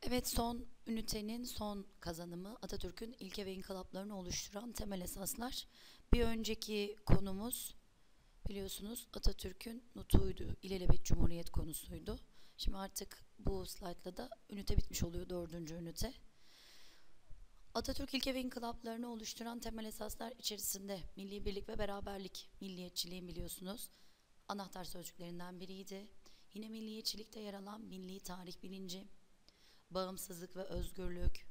Evet, son ünitenin son kazanımı Atatürk'ün ilke ve inkılaplarını oluşturan temel esaslar. Bir önceki konumuz biliyorsunuz Atatürk'ün nutuydu, İlelebet Cumhuriyet konusuydu. Şimdi artık bu slaytla da ünite bitmiş oluyor, dördüncü ünite. Atatürk ilke ve inkılaplarını oluşturan temel esaslar içerisinde milli birlik ve beraberlik, milliyetçiliğin biliyorsunuz anahtar sözcüklerinden biriydi. Yine milliyetçilikte yer alan milli tarih bilinci, bağımsızlık ve özgürlük,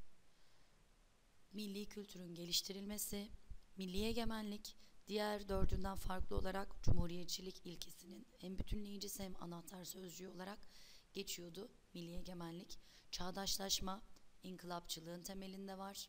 milli kültürün geliştirilmesi, milli egemenlik, diğer dördünden farklı olarak cumhuriyetçilik ilkesinin hem bütünleyicisi hem anahtar sözcüğü olarak geçiyordu milli egemenlik. Çağdaşlaşma, inkılapçılığın temelinde var.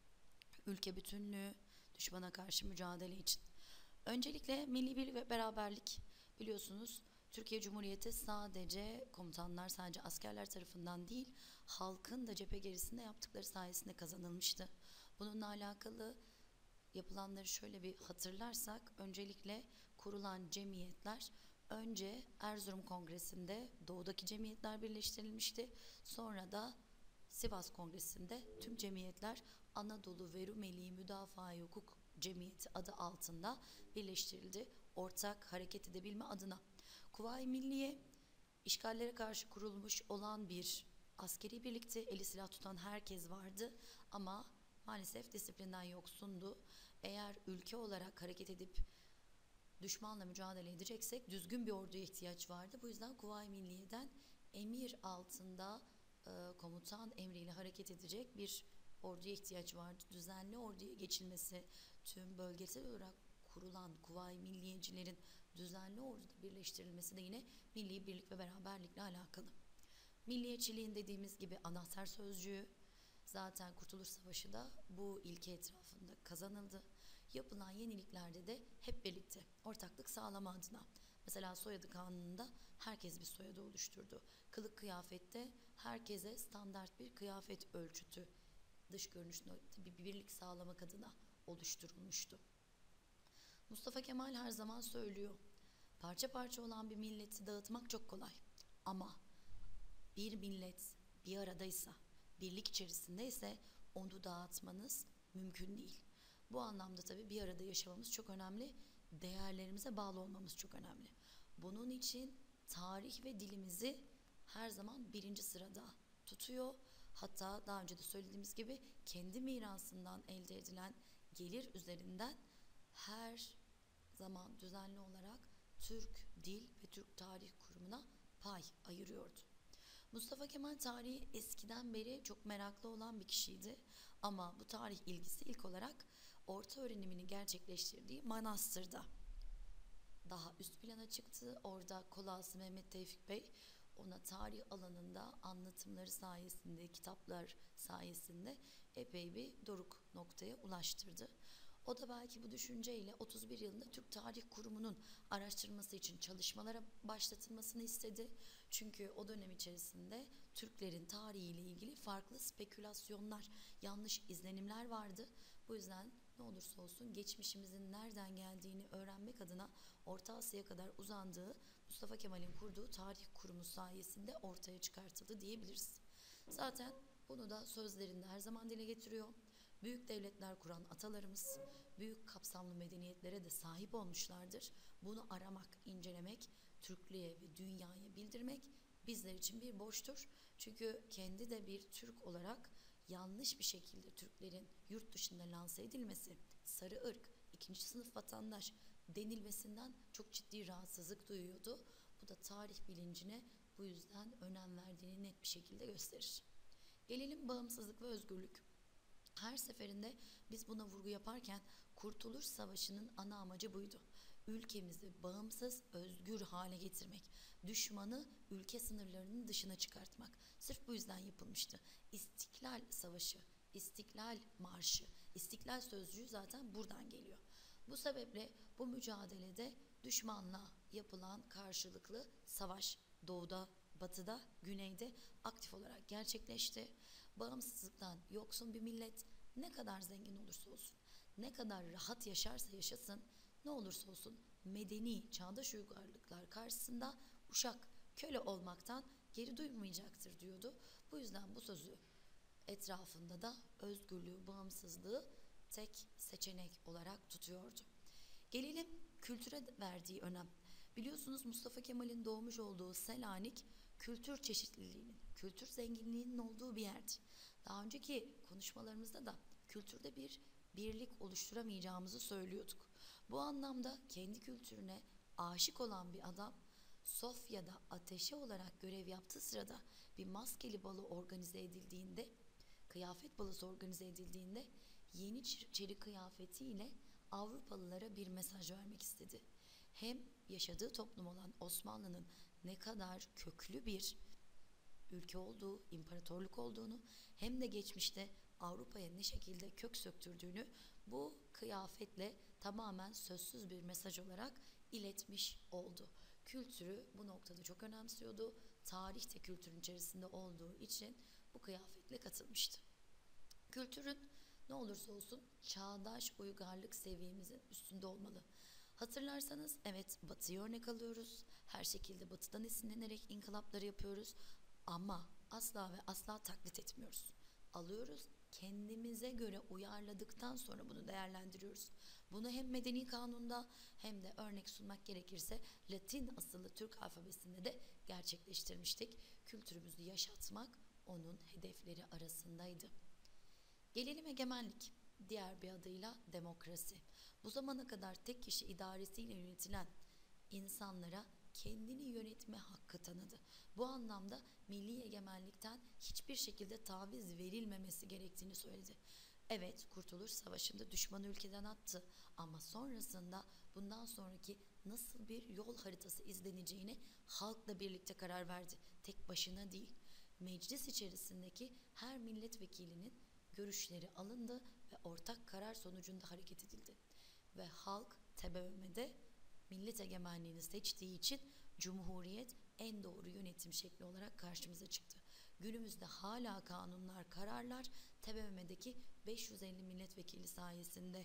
Ülke bütünlüğü, düşmana karşı mücadele için. Öncelikle milli birlik ve beraberlik biliyorsunuz Türkiye Cumhuriyeti sadece komutanlar, sadece askerler tarafından değil, halkın da cephe gerisinde yaptıkları sayesinde kazanılmıştı. Bununla alakalı yapılanları şöyle bir hatırlarsak, öncelikle kurulan cemiyetler, önce Erzurum Kongresi'nde doğudaki cemiyetler birleştirilmişti. Sonra da Sivas Kongresi'nde tüm cemiyetler Anadolu ve Rumeli Müdafaa-i Hukuk Cemiyeti adı altında birleştirildi. Ortak hareket edebilme adına. Kuvayi Milliye işgallere karşı kurulmuş olan bir askeri birlikte, eli silah tutan herkes vardı ama maalesef disiplinden yoksundu. Eğer ülke olarak hareket edip düşmanla mücadele edeceksek düzgün bir orduya ihtiyaç vardı. Bu yüzden Kuvayi Milliye'den emir altında komutan emriyle hareket edecek bir orduya ihtiyaç vardı. Düzenli orduya geçilmesi, tüm bölgesel olarak kurulan Kuvayi Milliyecilerin düzenli orduda birleştirilmesi de yine milli birlik ve beraberlikle alakalı. Milliyetçiliğin dediğimiz gibi anahtar sözcüğü, zaten Kurtuluş Savaşı da bu ilke etrafında kazanıldı. Yapılan yeniliklerde de hep birlikte ortaklık sağlama adına. Mesela soyadı kanununda herkes bir soyadı oluşturdu. Kılık kıyafette herkese standart bir kıyafet ölçütü, dış görünüşünde bir birlik sağlamak adına oluşturulmuştu. Mustafa Kemal her zaman söylüyor, parça parça olan bir milleti dağıtmak çok kolay. Ama bir millet bir aradaysa, birlik içerisindeyse onu dağıtmanız mümkün değil. Bu anlamda tabii bir arada yaşamamız çok önemli, değerlerimize bağlı olmamız çok önemli. Bunun için tarih ve dilimizi her zaman birinci sırada tutuyor. Hatta daha önce de söylediğimiz gibi kendi mirasından elde edilen gelir üzerinden her zaman düzenli olarak Türk Dil ve Türk Tarih Kurumu'na pay ayırıyordu. Mustafa Kemal tarihi eskiden beri çok meraklı olan bir kişiydi ama bu tarih ilgisi ilk olarak orta öğrenimini gerçekleştirdiği Manastır'da daha üst plana çıktı. Orada Kolası Mehmet Tevfik Bey ona tarih alanında anlatımları sayesinde, kitaplar sayesinde epey bir doruk noktaya ulaştırdı. O da belki bu düşünceyle 31 yılında Türk Tarih Kurumu'nun araştırması için çalışmalara başlatılmasını istedi. Çünkü o dönem içerisinde Türklerin tarihiyle ilgili farklı spekülasyonlar, yanlış izlenimler vardı. Bu yüzden ne olursa olsun geçmişimizin nereden geldiğini öğrenmek adına Orta Asya'ya kadar uzandığı Mustafa Kemal'in kurduğu tarih kurumu sayesinde ortaya çıkartıldı diyebiliriz. Zaten bunu da sözlerinde her zaman dile getiriyor. Büyük devletler kuran atalarımız büyük kapsamlı medeniyetlere de sahip olmuşlardır. Bunu aramak, incelemek, Türklüğe ve dünyaya bildirmek bizler için bir borçtur. Çünkü kendi de bir Türk olarak yanlış bir şekilde Türklerin yurt dışında lanse edilmesi, sarı ırk, ikinci sınıf vatandaş denilmesinden çok ciddi rahatsızlık duyuyordu. Bu da tarih bilincine bu yüzden önem verdiğini net bir şekilde gösterir. Gelelim bağımsızlık ve özgürlük. Her seferinde biz buna vurgu yaparken Kurtuluş Savaşı'nın ana amacı buydu. Ülkemizi bağımsız, özgür hale getirmek, düşmanı ülke sınırlarının dışına çıkartmak. Sırf bu yüzden yapılmıştı. İstiklal Savaşı, İstiklal Marşı, İstiklal sözcüğü zaten buradan geliyor. Bu sebeple bu mücadelede düşmanla yapılan karşılıklı savaş doğuda, batıda, güneyde aktif olarak gerçekleşti. Bağımsızlıktan yoksun bir millet ne kadar zengin olursa olsun, ne kadar rahat yaşarsa yaşasın, ne olursa olsun medeni, çağdaş uygarlıklar karşısında uşak, köle olmaktan geri duymayacaktır diyordu. Bu yüzden bu sözü etrafında da özgürlüğü, bağımsızlığı tek seçenek olarak tutuyordu. Gelelim kültüre verdiği önem. Biliyorsunuz Mustafa Kemal'in doğmuş olduğu Selanik kültür çeşitliliğinin, kültür zenginliğinin olduğu bir yerdi. Daha önceki konuşmalarımızda da kültürde bir birlik oluşturamayacağımızı söylüyorduk. Bu anlamda kendi kültürüne aşık olan bir adam Sofya'da ateşe olarak görev yaptığı sırada bir maskeli balo organize edildiğinde, kıyafet balosu organize edildiğinde Yeniçeri kıyafetiyle Avrupalılara bir mesaj vermek istedi. Hem yaşadığı toplum olan Osmanlı'nın ne kadar köklü bir ülke olduğu, imparatorluk olduğunu, hem de geçmişte Avrupa'ya ne şekilde kök söktürdüğünü bu kıyafetle tamamen sözsüz bir mesaj olarak iletmiş oldu. Kültürü bu noktada çok önemsiyordu. Tarih de kültürün içerisinde olduğu için bu kıyafetle katılmıştı. Kültürün ne olursa olsun çağdaş uygarlık seviyemizin üstünde olmalı. Hatırlarsanız evet, Batı'yı örnek alıyoruz. Her şekilde Batı'dan esinlenerek inkılapları yapıyoruz. Ama asla ve asla taklit etmiyoruz. Alıyoruz, kendimize göre uyarladıktan sonra bunu değerlendiriyoruz. Bunu hem medeni kanunda hem de örnek sunmak gerekirse Latin asıllı Türk alfabesinde de gerçekleştirmiştik. Kültürümüzü yaşatmak onun hedefleri arasındaydı. Gelelim egemenlik, diğer bir adıyla demokrasi. Bu zamana kadar tek kişi idaresiyle yönetilen insanlara kendini yönetme hakkı tanıdı. Bu anlamda milli egemenlikten hiçbir şekilde taviz verilmemesi gerektiğini söyledi. Evet, Kurtuluş Savaşı'nda düşmanı ülkeden attı ama sonrasında bundan sonraki nasıl bir yol haritası izleneceğini halkla birlikte karar verdi. Tek başına değil. Meclis içerisindeki her milletvekilinin görüşleri alındı ve ortak karar sonucunda hareket edildi. Ve halk TBMM'de millet egemenliğini seçtiği için Cumhuriyet en doğru yönetim şekli olarak karşımıza çıktı. Günümüzde hala kanunlar, kararlar TBMM'deki 550 milletvekili sayesinde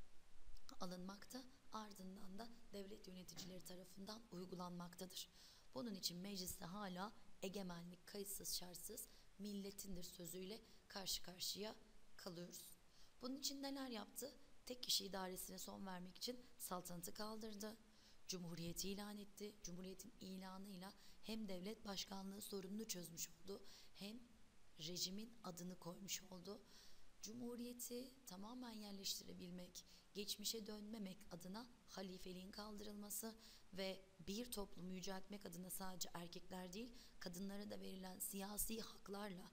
alınmakta, ardından da devlet yöneticileri tarafından uygulanmaktadır. Bunun için mecliste hala egemenlik kayıtsız şartsız milletindir sözüyle karşı karşıya kalıyoruz. Bunun için neler yaptı? Tek kişi idaresine son vermek için saltanatı kaldırdı. Cumhuriyeti ilan etti. Cumhuriyetin ilanıyla hem devlet başkanlığı sorununu çözmüş oldu, hem rejimin adını koymuş oldu. Cumhuriyeti tamamen yerleştirebilmek, geçmişe dönmemek adına halifeliğin kaldırılması ve bir toplumu yüceltmek adına sadece erkekler değil, kadınlara da verilen siyasi haklarla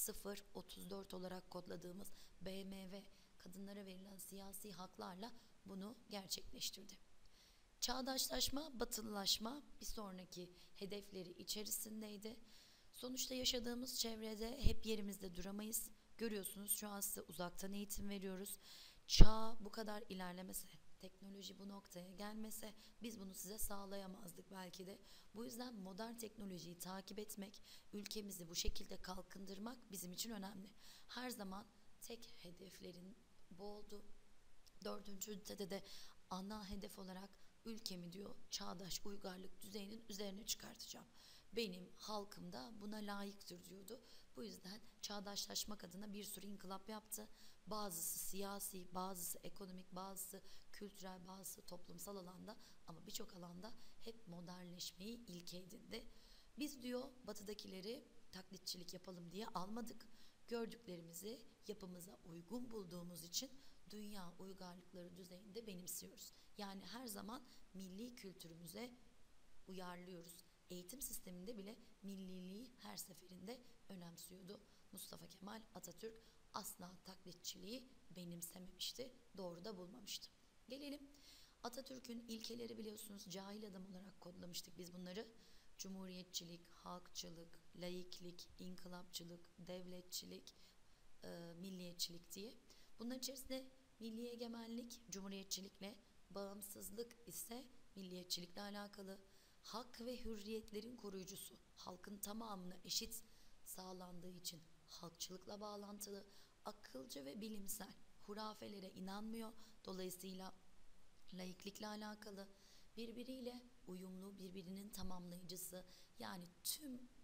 0-34 olarak kodladığımız BMV, kadınlara verilen siyasi haklarla bunu gerçekleştirdi. Çağdaşlaşma, batılılaşma bir sonraki hedefleri içerisindeydi. Sonuçta yaşadığımız çevrede hep yerimizde duramayız. Görüyorsunuz, şu an size uzaktan eğitim veriyoruz. Çağ bu kadar ilerlemese, teknoloji bu noktaya gelmese biz bunu size sağlayamazdık belki de. Bu yüzden modern teknolojiyi takip etmek, ülkemizi bu şekilde kalkındırmak bizim için önemli. Her zaman tek hedeflerin bu oldu. Dördüncü ünitede de ana hedef olarak ülkemi diyor çağdaş uygarlık düzeyinin üzerine çıkartacağım. Benim halkım da buna layıktır diyordu. Bu yüzden çağdaşlaşmak adına bir sürü inkılap yaptı. Bazısı siyasi, bazısı ekonomik, bazısı kültürel, bazısı toplumsal alanda, ama birçok alanda hep modernleşmeyi ilke edindi. Biz diyor batıdakileri taklitçilik yapalım diye almadık. Gördüklerimizi yapımıza uygun bulduğumuz için dünya uygarlıkları düzeyinde benimsiyoruz. Yani her zaman milli kültürümüze uyarlıyoruz. Eğitim sisteminde bile milliliği her seferinde önemsiyordu. Mustafa Kemal Atatürk asla taklitçiliği benimsememişti, doğru da bulmamıştı. Gelelim Atatürk'ün ilkeleri, biliyorsunuz cahil adam olarak kodlamıştık biz bunları. Cumhuriyetçilik, halkçılık, laiklik, inkılapçılık, devletçilik, milliyetçilik diye. Bunların içerisinde milli egemenlik cumhuriyetçilikle, bağımsızlık ise milliyetçilikle alakalı. Hak ve hürriyetlerin koruyucusu, halkın tamamına eşit sağlandığı için halkçılıkla bağlantılı, akılcı ve bilimsel, hurafelere inanmıyor. Dolayısıyla laiklikle alakalı, birbiriyle uyumlu, birbirinin tamamlayıcısı, yani tüm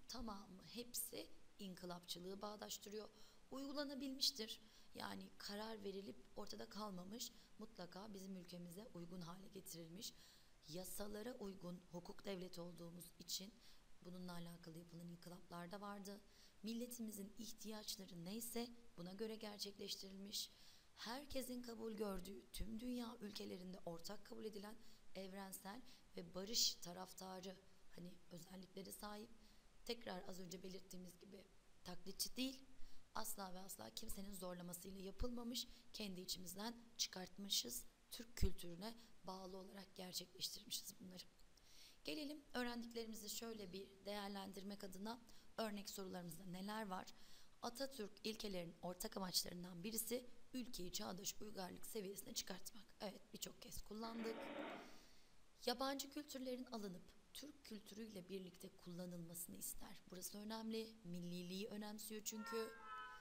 tamamı, hepsi inkılapçılığı bağdaştırıyor. Uygulanabilmiştir. Yani karar verilip ortada kalmamış, mutlaka bizim ülkemize uygun hale getirilmiş. Yasalara uygun hukuk devleti olduğumuz için bununla alakalı yapılan inkılaplar da vardı. Milletimizin ihtiyaçları neyse buna göre gerçekleştirilmiş. Herkesin kabul gördüğü, tüm dünya ülkelerinde ortak kabul edilen evrensel ve barış taraftarı hani özellikleri sahip. Tekrar az önce belirttiğimiz gibi taklitçi değil, asla ve asla kimsenin zorlamasıyla yapılmamış, kendi içimizden çıkartmışız, Türk kültürüne bağlı olarak gerçekleştirmişiz bunları. Gelelim öğrendiklerimizi şöyle bir değerlendirmek adına örnek sorularımızda neler var? Atatürk ilkelerinin ortak amaçlarından birisi ülkeyi çağdaş uygarlık seviyesine çıkartmak. Evet, birçok kez kullandık. Yabancı kültürlerin alınıp Türk kültürüyle birlikte kullanılmasını ister. Burası önemli. Milliliği önemsiyor çünkü.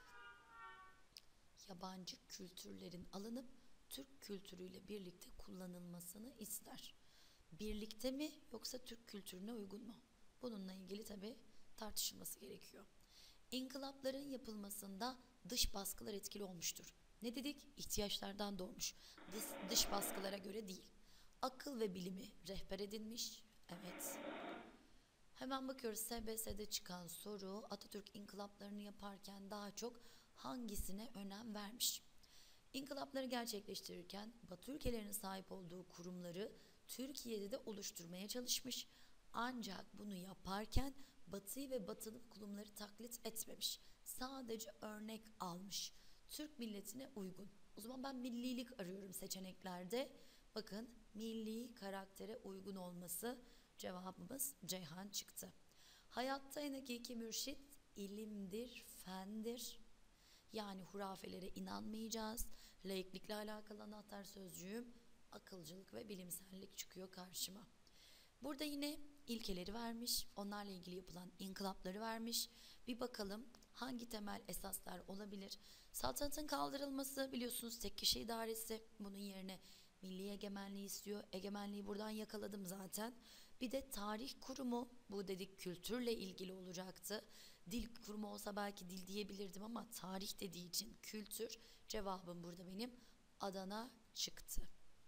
Yabancı kültürlerin alınıp Türk kültürüyle birlikte kullanılmasını ister. Birlikte mi yoksa Türk kültürüne uygun mu? Bununla ilgili tabii tartışılması gerekiyor. İnkılapların yapılmasında dış baskılar etkili olmuştur. Ne dedik? İhtiyaçlardan doğmuş. Dış baskılara göre değil. Akıl ve bilimi rehber edinmiş. Evet. Hemen bakıyoruz SBS'de çıkan soru, Atatürk inkılaplarını yaparken daha çok hangisine önem vermiş? İnkılapları gerçekleştirirken Batı ülkelerinin sahip olduğu kurumları Türkiye'de de oluşturmaya çalışmış. Ancak bunu yaparken Batı'yı ve Batılı kurumları taklit etmemiş. Sadece örnek almış. Türk milletine uygun. O zaman ben millilik arıyorum seçeneklerde. Bakın, milli karaktere uygun olması, cevabımız Ceyhan çıktı. Hayatta en hakiki mürşit ilimdir, fendir. Yani hurafelere inanmayacağız. Laiklikle alakalı anahtar sözcüğüm akılcılık ve bilimsellik çıkıyor karşıma. Burada yine ilkeleri vermiş, onlarla ilgili yapılan inkılapları vermiş. Bir bakalım hangi temel esaslar olabilir? Saltanatın kaldırılması, biliyorsunuz tek kişi idaresi, bunun yerine milli egemenliği istiyor. Egemenliği buradan yakaladım zaten. Bir de tarih kurumu, bu dedik kültürle ilgili olacaktı. Dil kurumu olsa belki dil diyebilirdim ama tarih dediği için kültür, cevabım burada benim Adana çıktı.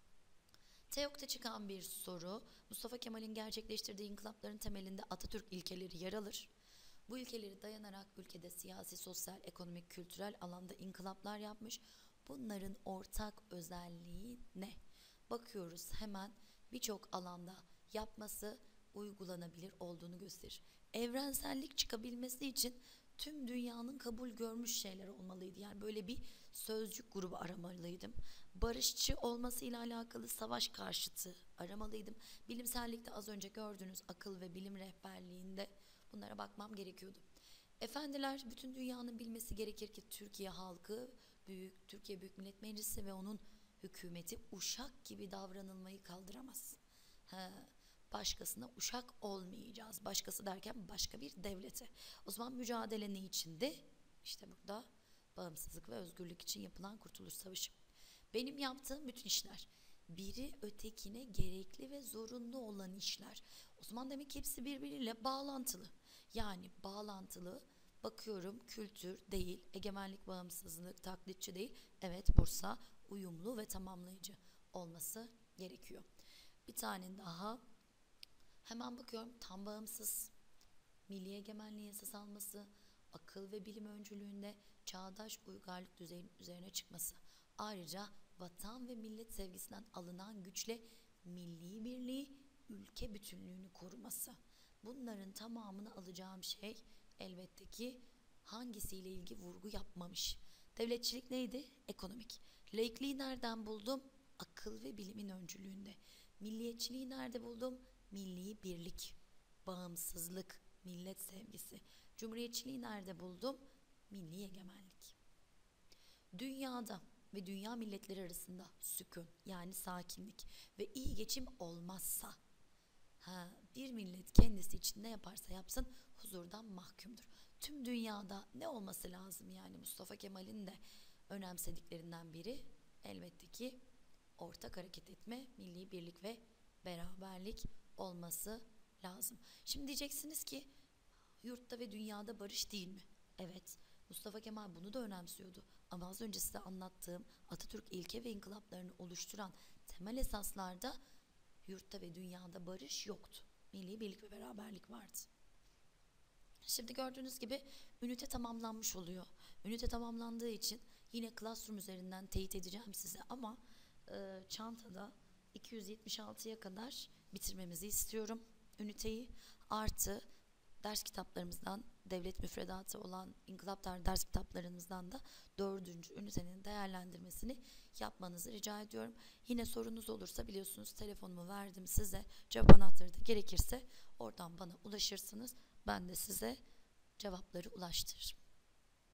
TEOK'ta çıkan bir soru, Mustafa Kemal'in gerçekleştirdiği inkılapların temelinde Atatürk ilkeleri yer alır. Bu ilkeleri dayanarak ülkede siyasi, sosyal, ekonomik, kültürel alanda inkılaplar yapmış. Bunların ortak özelliği ne? Bakıyoruz hemen, birçok alanda yapması uygulanabilir olduğunu gösterir. Evrensellik çıkabilmesi için tüm dünyanın kabul görmüş şeyler olmalıydı. Yani böyle bir sözcük grubu aramalıydım. Barışçı olmasıyla alakalı savaş karşıtı aramalıydım. Bilimsellikte az önce gördüğünüz akıl ve bilim rehberliğinde bunlara bakmam gerekiyordu. Efendiler, bütün dünyanın bilmesi gerekir ki Türkiye halkı, Türkiye Büyük Millet Meclisi ve onun hükümeti uşak gibi davranılmayı kaldıramaz. Başkasına uşak olmayacağız. Başkası derken başka bir devlete. O zaman mücadele ne içindi? İşte burada bağımsızlık ve özgürlük için yapılan Kurtuluş Savaşı. Benim yaptığım bütün işler biri ötekine gerekli ve zorunlu olan işler. O zaman demek ki hepsi birbiriyle bağlantılı. Yani bağlantılı, bakıyorum kültür değil, egemenlik, bağımsızlık, taklitçi değil. Evet, Bursa uyumlu ve tamamlayıcı olması gerekiyor. Bir tane daha hemen bakıyorum, tam bağımsız, milli egemenliği esas alması, akıl ve bilim öncülüğünde çağdaş uygarlık düzeyinin üzerine çıkması. Ayrıca vatan ve millet sevgisinden alınan güçle milli birliği, ülke bütünlüğünü koruması. Bunların tamamını alacağım şey elbette ki hangisiyle ilgili vurgu yapmamış. Devletçilik neydi? Ekonomik. Laikliği nereden buldum? Akıl ve bilimin öncülüğünde. Milliyetçiliği nerede buldum? Milli birlik, bağımsızlık, millet sevgisi. Cumhuriyetçiliği nerede buldum? Milli egemenlik. Dünyada ve dünya milletleri arasında sükun, yani sakinlik ve iyi geçim olmazsa bir millet kendisi için ne yaparsa yapsın huzurdan mahkumdur. Tüm dünyada ne olması lazım? Yani Mustafa Kemal'in de önemsediklerinden biri elbette ki ortak hareket etme, milli birlik ve beraberlik olması lazım. Şimdi diyeceksiniz ki yurtta ve dünyada barış değil mi? Evet, Mustafa Kemal bunu da önemsiyordu. Ama az önce size anlattığım Atatürk ilke ve inkılaplarını oluşturan temel esaslarda yurtta ve dünyada barış yoktu. Milli birlik ve beraberlik vardı. Şimdi gördüğünüz gibi ünite tamamlanmış oluyor. Ünite tamamlandığı için yine Classroom üzerinden teyit edeceğim size ama çantada 276'ya kadar bitirmemizi istiyorum üniteyi. Artı ders kitaplarımızdan, devlet müfredatı olan İnkılap Tarihi ders kitaplarımızdan da 4. ünitenin değerlendirmesini yapmanızı rica ediyorum. Yine sorunuz olursa biliyorsunuz telefonumu verdim size. Cevap anahtarı da gerekirse oradan bana ulaşırsınız. Ben de size cevapları ulaştırırım.